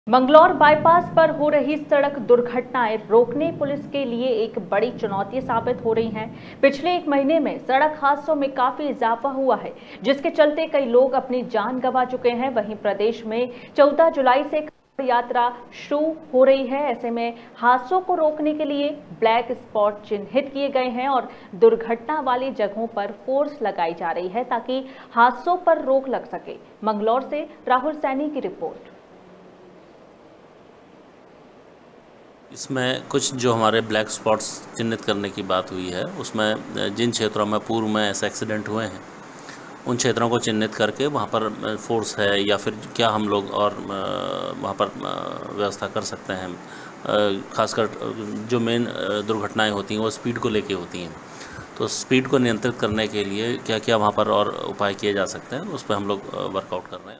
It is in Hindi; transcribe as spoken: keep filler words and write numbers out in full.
मंगलौर बाईपास पर हो रही सड़क दुर्घटनाएं रोकने पुलिस के लिए एक बड़ी चुनौती साबित हो रही हैं। पिछले एक महीने में सड़क हादसों में काफी इजाफा हुआ है, जिसके चलते कई लोग अपनी जान गंवा चुके हैं। वहीं प्रदेश में चौदह जुलाई से कार यात्रा शुरू हो रही है। ऐसे में हादसों को रोकने के लिए ब्लैक स्पॉट चिन्हित किए गए हैं और दुर्घटना वाली जगहों पर फोर्स लगाई जा रही है ताकि हादसों पर रोक लग सके। मंगलौर से राहुल सैनी की रिपोर्ट। इसमें कुछ जो हमारे ब्लैक स्पॉट्स चिन्हित करने की बात हुई है, उसमें जिन क्षेत्रों में पूर्व में ऐसे एक्सीडेंट हुए हैं उन क्षेत्रों को चिन्हित करके वहाँ पर फोर्स है या फिर क्या हम लोग और वहाँ पर व्यवस्था कर सकते हैं। खासकर जो मेन दुर्घटनाएं होती हैं वो स्पीड को लेके होती हैं, तो स्पीड को नियंत्रित करने के लिए क्या क्या वहाँ पर और उपाय किए जा सकते हैं, उस पर हम लोग वर्कआउट कर रहे हैं।